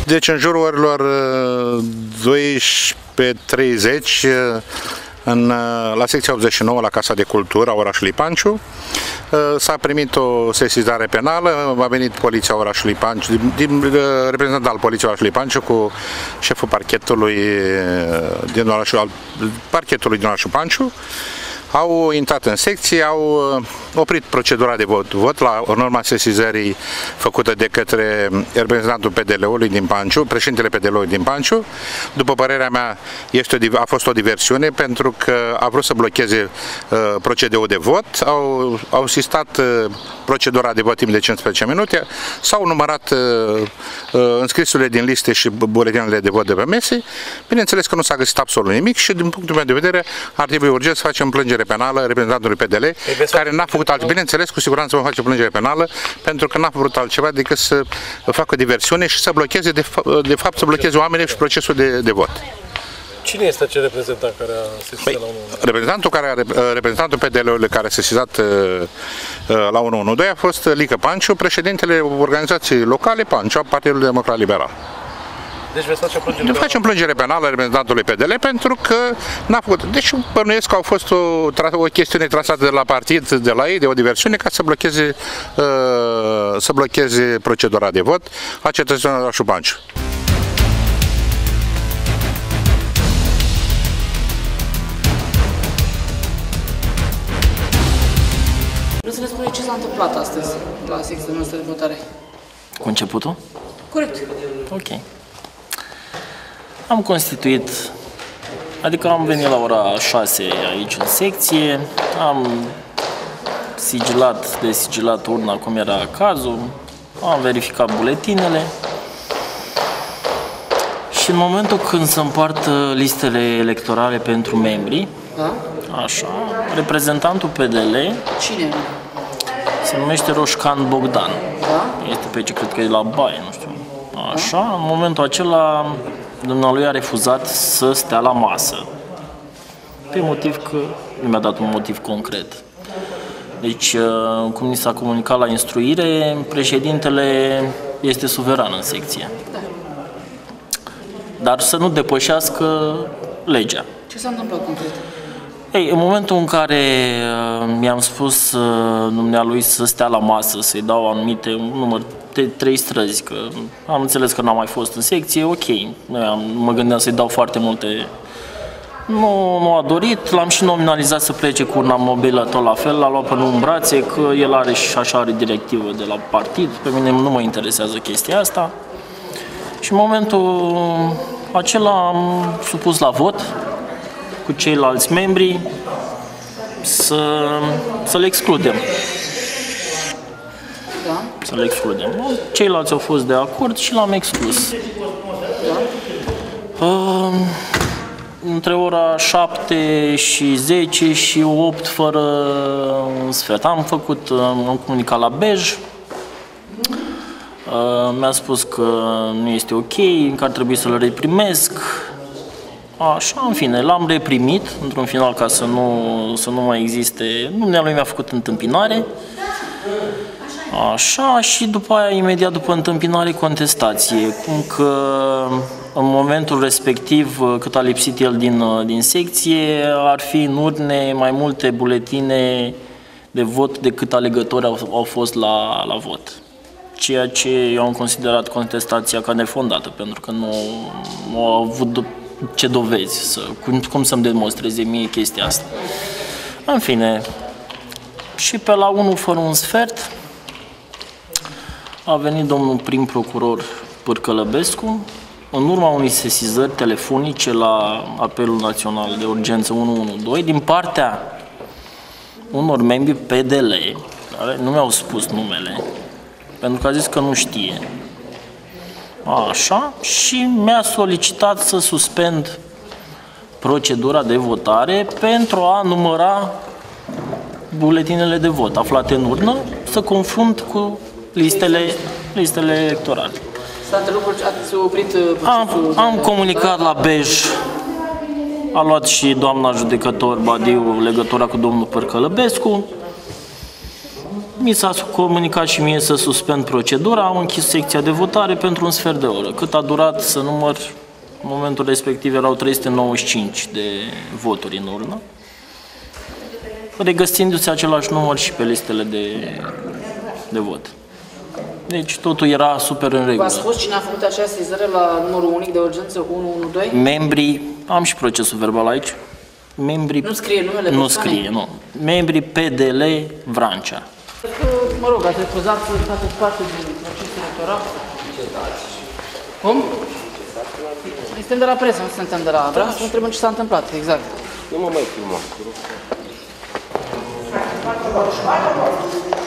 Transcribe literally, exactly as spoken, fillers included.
Deci în jurul orelor douăsprezece treizeci în, la secția optzeci și nouă la Casa de Cultură a orașului Panciu s-a primit o sesizare penală, a venit poliția orașului Panciu, din, din, reprezentant al poliției orașului Panciu cu șeful parchetului din orașul, parchetului din orașul Panciu. Au intrat în secție, au oprit procedura de vot, vot la urma sesizării făcută de către reprezentantul P D L-ului din Panciu, președintele P D L-ului din Panciu. După părerea mea, este o, a fost o diversiune pentru că a vrut să blocheze uh, procedeul de vot, au, au sistat uh, procedura de vot timp de cincisprezece minute, s-au numărat uh, uh, înscrisurile din liste și buletinele de vot de pe mese. Bineînțeles că nu s-a găsit absolut nimic și din punctul meu de vedere ar trebui urgent să facem plângere penală reprezentantului P D L, care n-a făcut altceva. Bineînțeles, cu siguranță vom face plângere penală, pentru că n-a făcut altceva decât să facă diversiune și să blocheze, de, fa de fapt, să blocheze oamenii și procesul de, de vot. Cine este acel reprezentant care a sesizat păi, la unu unu doi? Reprezentantul, care a, reprezentantul P D L-ului care a sesizat uh, la unu unu doi a fost Lică Panciu, președintele organizației locale Panciu, a Partidului Democrat Liberal. Deci veți face plângere penală? Facem plângere penală reprezentantului P D L pentru că n-a făcut. Deci bănuiesc că au fost o, o chestiune trasată de la partid, de la ei, de o diversiune, ca să blocheze, uh, să blocheze procedura de vot a cetățenilor orașului Panciu. Vreau să ne spune ce s-a întâmplat astăzi la secția noastră de votare. Cu începutul? Corect. Ok. Am constituit, adică am venit la ora șase aici în secție, am sigilat, desigilat urna cum era cazul, am verificat buletinele și în momentul când se împart listele electorale pentru membri, da? Așa, reprezentantul P D L, cine? Se numește Roșcan Bogdan, da? Este pe aici, cred că e la baie, nu știu. Așa, da? În momentul acela dumnealui a refuzat să stea la masă, pe motiv că nu mi-a dat un motiv concret. Deci, cum ni s-a comunicat la instruire, președintele este suveran în secție. Da. Dar să nu depășească legea. Ce s-a întâmplat concret? Ei, în momentul în care mi-am spus dumnealui să stea la masă, să-i dau anumite, un număr de trei străzi, că am înțeles că n-am mai fost în secție, ok, am, mă gândeam să-i dau foarte multe. Nu, nu a dorit, l-am și nominalizat să plece cu urna mobilă tot la fel, l-a luat până în brațe, că el are și așa are directivă de la partid, pe mine nu mă interesează chestia asta. Și în momentul acela am supus la vot cu ceilalți membri să, să le excludem. Da. Să le excludem. Ceilalți au fost de acord și l-am exclus. Da. Uh, între ora șapte și zece și opt fără un sfert. Am făcut, am comunicat la Bej. Uh, mi-a spus că nu este ok, că ar trebui să-l reprimesc. Așa, în fine, l-am reprimit, într-un final, ca să nu, să nu mai existe. Dumnealui mi-a făcut întâmpinare. Așa, și după aia, imediat după întâmpinare, contestație. Cum că în momentul respectiv, cât a lipsit el din, din secție, ar fi în urne mai multe buletine de vot decât alegători au, au fost la, la vot. Ceea ce eu am considerat contestația ca nefondată, pentru că nu, nu au avut ce dovezi, să, cum, cum să-mi demonstreze mie chestia asta. În fine, și pe la unu fără un sfert a venit domnul prim procuror Pârcălăbescu în urma unei sesizări telefonice la Apelul Național de Urgență unu unu doi din partea unor membri P D L, care nu mi-au spus numele, pentru că a zis că nu știe. Așa, și mi-a solicitat să suspend procedura de votare pentru a număra buletinele de vot aflate în urnă, să confrunt cu listele, listele electorale. S-a întrerupt, ați oprit procesul? Am, am comunicat la Bej, a luat și doamna judecător Badiu legătura cu domnul Pârcălăbescu. Mi s-a comunicat și mie să suspend procedura, au închis secția de votare pentru un sfert de oră. Cât a durat să număr, în momentul respectiv erau trei sute nouăzeci și cinci de voturi în urnă, regăsindu-se același număr și pe listele de, de vot. Deci totul era super în regulă. V-a spus cine a făcut acea sesizare la numărul unic de urgență unu unu doi? Membrii, am și procesul verbal aici, membrii... Nu scrie numele Nu persoanei? scrie, nu. Membrii P D L Vrancea. Cred că, mă rog, ați refuzat să faceți parte din procesul electoral? Cum? Suntem de la presă, nu suntem de la... Vreau să vă întrebăm ce s-a întâmplat, exact. Nu mă mai filma.